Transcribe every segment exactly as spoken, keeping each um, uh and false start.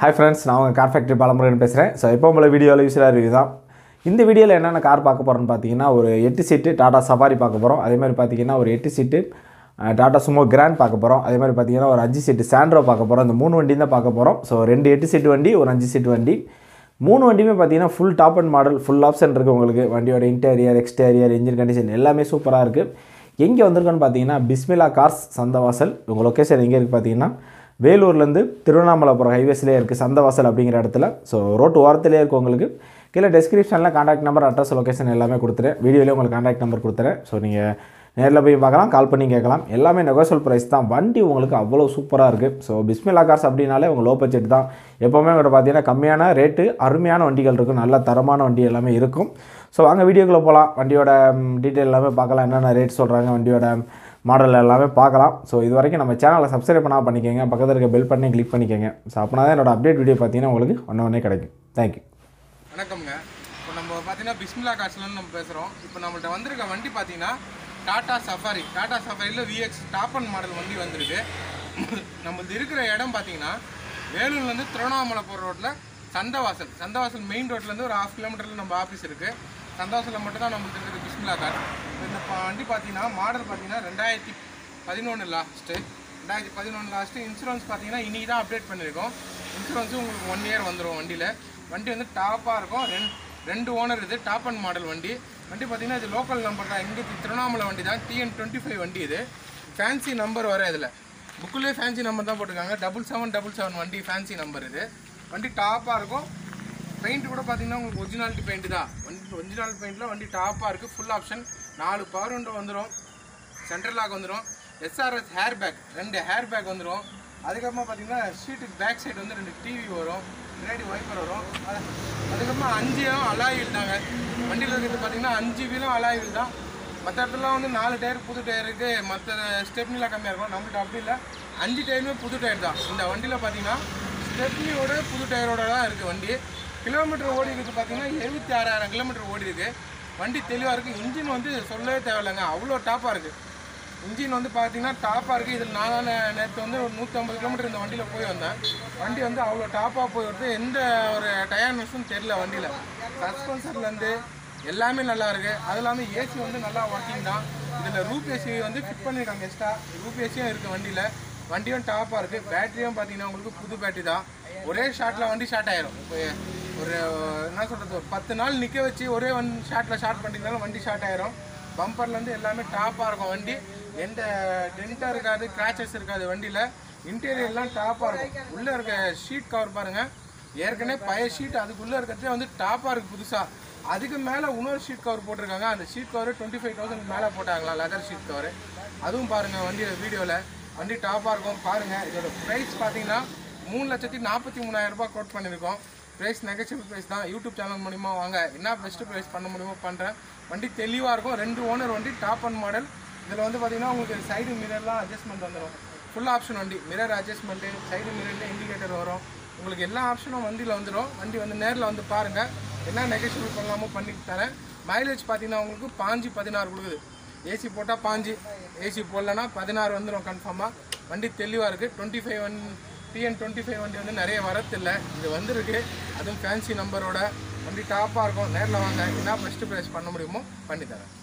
Hi friends, நான் உங்க car factory Balamurugan பேசுறேன். சோ இப்போ உங்க வீடியோல யூஸ்வலா ரிவ்யூ தான். இந்த வீடியோல என்னென்ன கார் பார்க்க போறோம்னு பாத்தீங்கன்னா ஒரு எட்டு சீட் டாடா சஃபாரி பார்க்க போறோம். அதே மாதிரி பாத்தீங்கன்னா ஒரு எட்டு சீட் டாடா சுமோ கிராண்ட் பார்க்க போறோம். அதே மாதிரி பாத்தீங்கன்னா ஒரு அஞ்சு சீட் சாண்ட்ரோ பார்க்க போறோம். இந்த மூணு வண்டி தான் பார்க்க போறோம். சோ ரெண்டு எட்டு சீட் வண்டி, ஒரு அஞ்சு சீட் வண்டி. மூணு வண்டியுமே பாத்தீங்கன்னா full top end model, full option இருக்கு உங்களுக்கு. வண்டியோட இன்டீரியர், எக்ஸ்டீரியர், இன்ஜின் கண்டிஷன் எல்லாமே சூப்பரா இருக்கு. எங்க வந்திருக்கோன்னு பாத்தீங்கன்னா பிஸ்மில்லா கார்ஸ் சந்தவாசல். உங்க லொகேஷன் எங்க இருக்கு பாத்தீங்கன்னா வேலூர்லேருந்து திருவண்ணாமலை போகிற ஹைவேஸ்லேயே இருக்குது சந்தவாசல் அப்படிங்கிற இடத்துல. ஸோ ரோட்டு ஓரத்துலேயே இருக்குது உங்களுக்கு. கீழே டெஸ்கிரிப்ஷனில் காண்டாக்ட் நம்பர், அட்ரஸ், லொகேஷன் எல்லாமே கொடுத்துறேன். வீடியோலேயே உங்களுக்கு காண்டாக்ட் நம்பர் கொடுத்துறேன். ஸோ நீங்கள் நேரில் போய் பார்க்கலாம், கால் பண்ணி கேட்கலாம். எல்லாமே நெகோஷியபிள் ப்ரைஸ் தான். வண்டி உங்களுக்கு அவ்வளோ சூப்பராக இருக்குது. ஸோ பிஸ்மில்லா கார்ஸ் அப்படின்னாலே உங்கள் லோ பட்ஜெட் தான். எப்போவுமே உங்கள்கிட்ட பார்த்தீங்கன்னா கம்மியான ரேட்டு, அருமையான வண்டிகள் இருக்கும், நல்ல தரமான வண்டி எல்லாமே இருக்கும். ஸோ வாங்க வீடியோக்குள்ளே போகலாம். வண்டியோட டீட்டெயில் எல்லாமே பார்க்கலாம், என்னென்ன ரேட் சொல்கிறாங்க, வண்டியோட மாடல் எல்லாமே பார்க்கலாம். ஸோ இது வரைக்கும் நம்ம சேனலை சப்ஸ்கிரைப் பண்ணால் பண்ணிக்கோங்க, பக்கத்தில் இருக்க பெல் பண்ணி கிளிக் பண்ணிக்கோங்க. ஸோ அப்படின்னா தான் என்னோட அப்டேட் வீடியோ பார்த்தீங்கன்னா உங்களுக்கு ஒன்று ஒன்றே கிடைக்கும். தேங்க்யூ. வணக்கம்ங்க. இப்போ நம்ம பார்த்தீங்கன்னா பிஸ்மில்லா கார்ஸ்லன்னு நம்ம பேசுகிறோம். இப்போ நம்மள்ட்ட வந்திருக்க வண்டி பார்த்தீங்கன்னா டாடா சஃபாரி. டாடா சஃபாரியில் விஎக்ஸ் டாப் அண்ட் மாடல் வண்டி வந்திருக்கு. நம்மளது இருக்கிற இடம் பார்த்தீங்கன்னா வேலூர்லேருந்து திருவண்ணாமலை போகிற ரோட்டில் சந்தவாசல். சந்தவாசல் மெயின் ரோட்லேருந்து ஒரு ஹாஃப் கிலோமீட்டரில் நம்ம ஆஃபீஸ் இருக்குது. சந்தவாசலில் மட்டும் தான் நம்மளுக்கு இருக்கிற பிஸ்மில்லா கார். இந்த வண்டி பார்த்தீங்கன்னா மாடல் பார்த்தீங்கன்னா ரெண்டாயிரத்தி பதினொன்று லாஸ்ட்டு ரெண்டாயிரத்தி பதினொன்று லாஸ்ட்டு இன்சூரன்ஸ் பார்த்தீங்கன்னா இன்றைக்கி தான் அப்டேட் பண்ணியிருக்கோம். இன்சூரன்ஸும் உங்களுக்கு ஒன் இயர் வந்துடும் வண்டியில். வண்டி வந்து டாப்பாக இருக்கும். ரெண்டு ரெண்டு ஓனர் இது, டாப் அண்ட் மாடல் வண்டி. வண்டி பார்த்தீங்கன்னா இது லோக்கல் நம்பர் தான், இங்கே திருவண்ணாமலை வண்டி தான். டிஎன் டுவெண்ட்டி ஃபைவ் வண்டி இது. ஃபேன்சி நம்பர் வர இதில் புக்குலேயே ஃபேன்சி நம்பர் தான் போட்டிருக்காங்க. டபுள் செவன் டபுள் செவன் வண்டி ஃபேன்சி நம்பர் இது. வண்டி டாப்பாக இருக்கும். பெயிண்ட் கூட பார்த்தீங்கன்னா உங்களுக்கு ஒரிஜினாலிட்டி பெயிண்ட் தான். வண்டி ஒரிஜினல் பெயிண்டில் வண்டி டாப்பாக இருக்குது. ஃபுல் ஆப்ஷன், நாலு பவர் விண்டோ வந்துடும், சென்ட்ரல் லாக் வந்துடும், எஸ்ஆர்எஸ் ஹேர் பேக், ரெண்டு ஹேர் பேக் வந்துடும். அதுக்கப்புறமா பார்த்தீங்கன்னா ஷீட்டுக்கு பேக் சைடு வந்து ரெண்டு டிவி வரும், பின்னாடி வைப்பர் வரும். அது அதுக்கப்புறமா அஞ்சும் அலாய் வீல் தாங்க வண்டியில் இருக்கிறது. பார்த்தீங்கன்னா அஞ்சு வீலும் அலாய் வீல் தான். மற்ற இடத்துலாம் வந்து நாலு டயர் புது டயர் இருக்குது, மற்ற ஸ்டெப்னிலாம் கம்மியாக இருக்கும். நம்மள்ட்ட அப்படி இல்லை, அஞ்சு டயருமே புது டயர் தான். இந்த வண்டியில் பார்த்தீங்கன்னா ஸ்டெப்னியோட புது டயரோட தான் இருக்குது வண்டி. கிலோமீட்டர் ஓடி இருக்குது பார்த்தீங்கன்னா எழுபத்தி ஆறாயிரம் கிலோமீட்டர் ஓடி இருக்குது. வண்டி தெளிவாக இருக்குது. இன்ஜின் வந்து சொல்லவே தேவையில்லைங்க, அவ்வளோ டாப்பாக இருக்குது. இன்ஜின் வந்து பார்த்தீங்கன்னா டாப்பாக இருக்குது. இதில் நான் நேற்று வந்து ஒரு நூற்றி ஐம்பது கிலோமீட்டர் இந்த வண்டியில் போய் வந்தேன். வண்டி வந்து அவ்வளோ டாப்பாக போய் வருது. எந்த ஒரு டயர்னஸும் தெரியல வண்டியில். சஸ்பென்சர்லேருந்து எல்லாமே நல்லா இருக்குது. அது இல்லாமல் ஏசி வந்து நல்லா ஒர்க்கிங் தான். இதில் ரூப் ஏசி வந்து ஃபிட் பண்ணியிருக்காங்க எக்ஸ்ட்ரா. ரூப் ஏசியும் இருக்குது வண்டியில். வண்டியும் டாப்பாக இருக்குது. பேட்டரியும் பார்த்தீங்கன்னா உங்களுக்கு புது பேட்டரி தான். ஒரே ஷாட்டில் வண்டி ஷார்ட் ஆயிரும். இப்போ ஒரு என்ன சொல்கிறது, ஒரு பத்து நாள் நிற்க வச்சு ஒரே ஒன் ஷாட்டில் ஷார்ட் பண்ணிங்கனாலும் வண்டி ஷார்ட் ஆயிரும். பம்பர்லேருந்து எல்லாமே டாப்பாக இருக்கும் வண்டி. எந்த டென்ட்டாக இருக்காது, கிராச்சஸ் இருக்காது வண்டியில். இன்டீரியர்லாம் டாப்பாக இருக்கும். உள்ளே இருக்க ஷீட் கவர் பாருங்கள், ஏற்கனவே பழைய ஷீட், அதுக்குள்ளே இருக்கிறதே வந்து டாப்பாக இருக்குது புதுசாக. அதுக்கு மேலே இன்னொரு ஷீட் கவர் போட்டிருக்காங்க. அந்த seat cover twenty five thousand மேலே போட்டாங்களா, லெதர் ஷீட் கவர். அதுவும் பாருங்கள் வண்டியில் வீடியோவில். வண்டி டாப்பாக இருக்கும் பாருங்கள். இதோட ப்ரைஸ் பார்த்தீங்கன்னா மூணு லட்சத்தி நாற்பத்தி மூணாயிரம் ரூபாய் கோட் பண்ணியிருக்கோம். ப்ரைஸ் நெகட்டிவ் ப்ரைஸ் தான். யூடியூப் சேனல் மூலிமா வாங்க, என்ன பெஸ்ட்டு ப்ரைஸ் பண்ண முடியுமோ பண்ணுறேன். வண்டி தெளிவாக இருக்கும். ரெண்டு ஓனர் வண்டி, டாப் அண்ட் மாடல். இதில் வந்து பார்த்தீங்கன்னா உங்களுக்கு சைடு மிரர்லாம் அட்ஜஸ்ட்மெண்ட் வந்துடும். ஃபுல் ஆப்ஷன் வண்டி. மிரர் அட்ஜஸ்ட்மெண்ட்டு, சைடு மிரரில் இண்டிகேட்டர் வரும். உங்களுக்கு எல்லா ஆப்ஷனும் வண்டியில் வந்துடும். வண்டி வந்து நேரில் வந்து பாருங்கள், என்ன நெகோஷியபிள் பண்ணலாமோ பண்ணி தரேன். மைலேஜ் பார்த்தீங்கன்னா உங்களுக்கு பாஞ்சு பதினாறு கொடுக்குது. ஏசி போட்டால் பாஞ்சு, ஏசி போடலன்னா பதினாறு வந்துடும் கன்ஃபார்மாக. வண்டி தெளிவாக இருக்குது. Twenty five one TN twenty five வண்டி வந்து நிறைய வரத்தில்லை, இது வந்துருக்கு. அதுவும் ஃபேன்சி நம்பரோட வண்டி டாப்பாக இருக்கும். நேரில் வாங்க, என்ன பெஸ்ட்டு ப்ரைஸ் பண்ண முடியுமோ பண்ணித்தரேன்.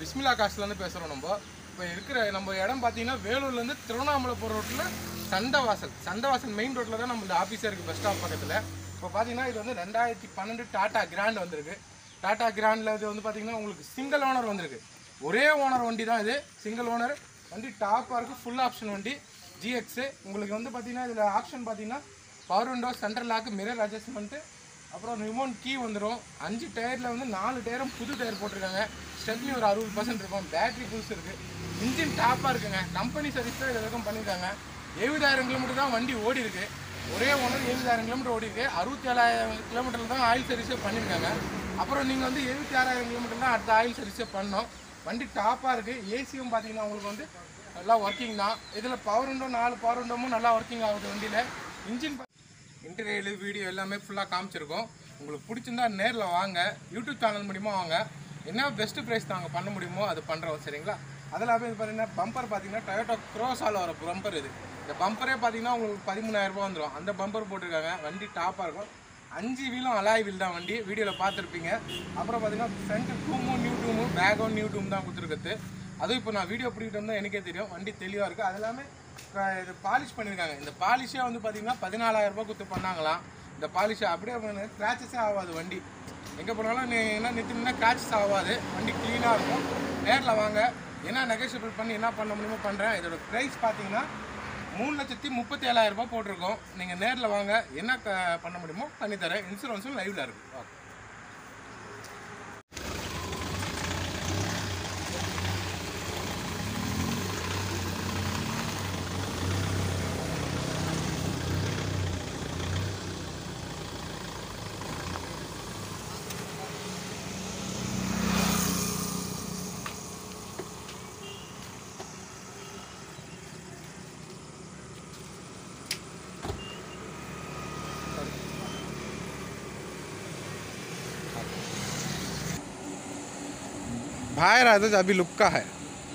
பிஸ்மில்லா காசுலேருந்து பேசுகிறோம். நம்ம இப்போ இருக்கிற நம்ம இடம் பார்த்தீங்கன்னா வேலூர்லேருந்து திருவண்ணாமலை போகிற ரோட்டில் சண்டவாசல் சண்டவாசல் மெயின் ரோட்டில் தான் நம்ம இந்த ஆஃபீஸாக இருக்குது, பஸ் ஸ்டாப் பக்கத்தில். இப்போ பார்த்தீங்கன்னா இது வந்து ரெண்டாயிரத்தி பன்னெண்டு டாடா கிராண்ட் வந்திருக்கு. டாடா கிராண்டில் இது வந்து பார்த்தீங்கன்னா உங்களுக்கு சிங்கிள் ஓனர் வந்திருக்கு. ஒரே ஓனர் வண்டி தான் இது, சிங்கிள் ஓனர் வண்டி. டாப்பாக இருக்குது, ஃபுல் ஆப்ஷன் வண்டி ஜிஎக்ஸு. உங்களுக்கு வந்து பார்த்தீங்கன்னா இதில் ஆப்ஷன் பார்த்தீங்கன்னா power window, central lock, mirror adjustment, அப்புறம் ரிமோட் கீ வந்துடும். அஞ்சு டயரில் வந்து நாலு டயரும் புது டயர் போட்டிருக்காங்க. ஸ்டெப்னி ஒரு அறுபது பர்சன்ட் இருக்கும். பேட்டரி புதுசு இருக்குது. இன்ஜின் டாப்பாக இருக்குங்க. கம்பெனி சர்வீஸ் தான் இது வரைக்கும் பண்ணியிருக்காங்க. எழுபதாயிரம் கிலோமீட்டர் தான் வண்டி ஓடி இருக்கு. ஒரே ஓனர் எழுபதாயிரம் கிலோமீட்டர் ஓடி இருக்கு. அறுபத்தி ஏழாயிரம் கிலோமீட்டரில் தான் ஆயில் சர்வீஸே பண்ணியிருக்காங்க. அப்புறம் நீங்கள் வந்து எழுபத்தி ஆறாயிரம் கிலோமீட்டர் தான் அடுத்த ஆயில் சர்வீஸே பண்ணோம். வண்டி டாப்பாக இருக்குது. ஏசியும் பார்த்தீங்கன்னா உங்களுக்கு வந்து நல்லா ஒர்க்கிங் தான். இதில் பவர் விண்டோ, நாலு பவர் விண்டோமும் நல்லா ஒர்க்கிங் ஆகுது வண்டியில். இன்ஜின் இன்டீரியர் வீடியோ எல்லாமே ஃபுல்லாக காமிச்சிருக்கோம். உங்களுக்கு பிடிச்சிருந்தா நேரில் வாங்க, யூடியூப் சேனல் மூலிமா வாங்க. என்ன பெஸ்ட்டு ப்ரைஸ் நாங்கள் பண்ண முடியுமோ அது பண்ணுறோம், சரிங்களா? அதில் போய் இது பார்த்தீங்கன்னா பம்பர் பார்த்தீங்கன்னா டொயோட்டா க்ரோஸால் வர பம்பர் இது. இந்த பம்பரே பார்த்தீங்கன்னா உங்களுக்கு பதிமூணாயிரரூபா வந்துடும். அந்த பம்பர் போட்டிருக்காங்க. வண்டி டாப்பாக இருக்கும். அஞ்சு வீலும் அலாய் வீல் தான் வண்டி, வீடியோவில் பார்த்துருப்பீங்க. அப்புறம் பார்த்தீங்கன்னா ஃப்ரண்ட்டு டூமும் நியூ டூமும் பேக்கும் நியூ டூம் தான் கொடுத்துருக்குது. அதுவும் இப்போ நான் வீடியோ பிடிக்கிட்டு வந்தால் எனக்கே தெரியும் வண்டி தெளிவாக இருக்குது. அது எல்லாமே இது பாலிஷ் பண்ணியிருக்காங்க. இந்த பாலிஷே வந்து பார்த்தீங்கன்னா பதினாலாயிரரூபா கொடுத்து பண்ணாங்களாம். இந்த பாலிஷை அப்படியே பண்ண கிராச்சஸே ஆகாது வண்டி. எங்கே போனாலும் நீ என்ன நிறுத்தினா கிராச்சஸ் ஆகாது. வண்டி க்ளீனாக இருக்கும். நேரில் வாங்க, என்ன நெகோஷியபிள் பண்ணி என்ன பண்ண முடியுமோ பண்ணுறேன். இதோட ப்ரைஸ் பார்த்தீங்கன்னா மூணு லட்சத்தி முப்பத்தி ஏழாயிரம் ரூபாய் போட்டிருக்கோம். நீங்கள் நேரில் வாங்க, என்ன பண்ண முடியுமோ பண்ணித்தரேன். இன்சூரன்ஸும் லைவில் இருக்குது. ஓகே. बाहर आता है, अभी लुक्का है.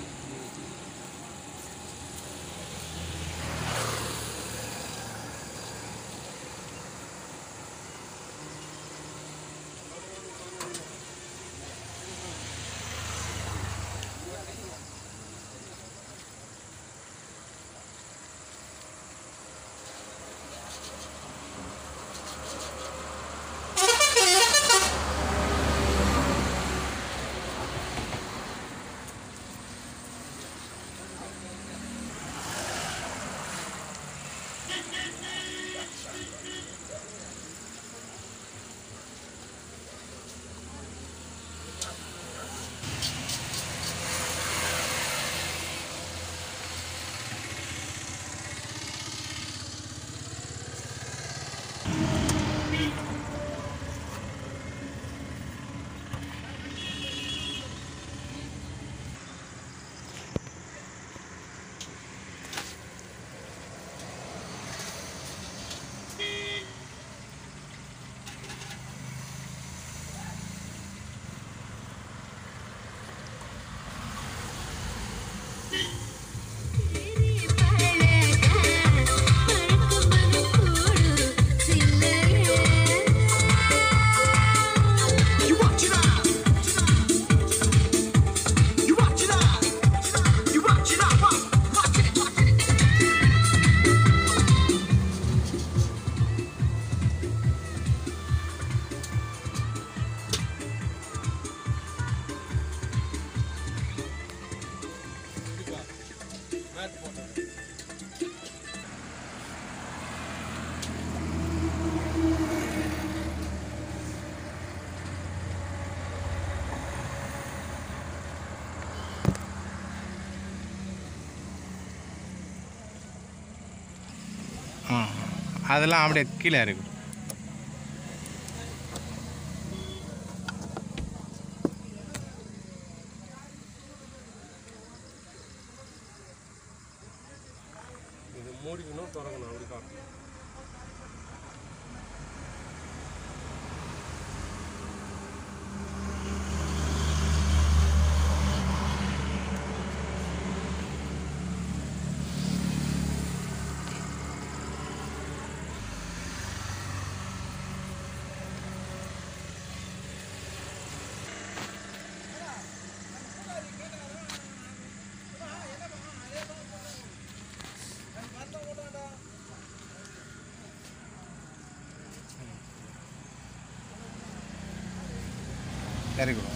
அதெல்லாம் அப்படியே கீழே இருக்கு. இது மூடிக்கணும், திறக்கணும், அப்படி காட்டணும். Very good.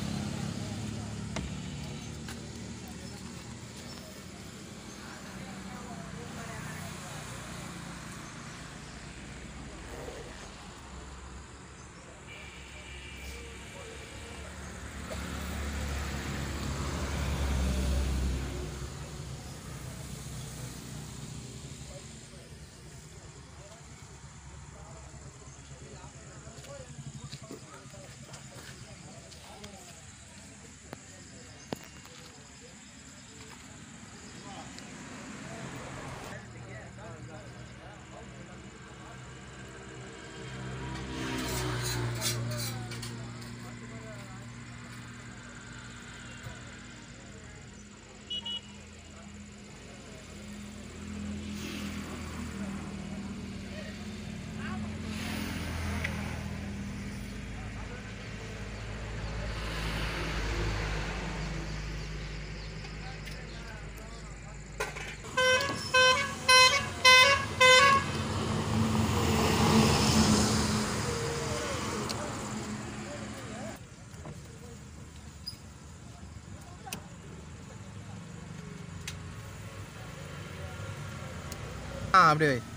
ஆ அப்படியே வை.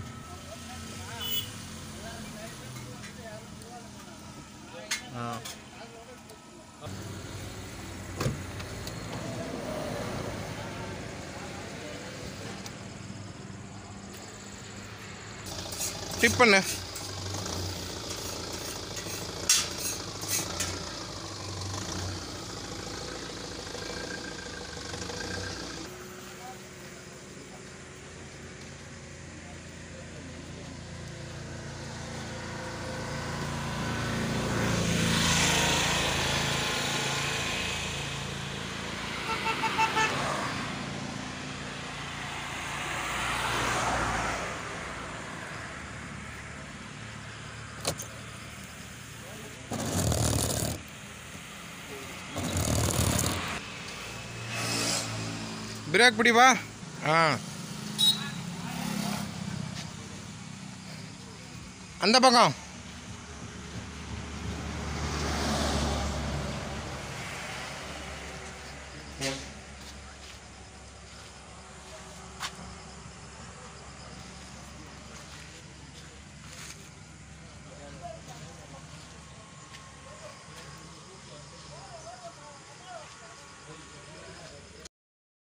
ஆ டிப் பண்ணு. பிரேக் பிடிப்பா. ஆ அந்த பக்கம்.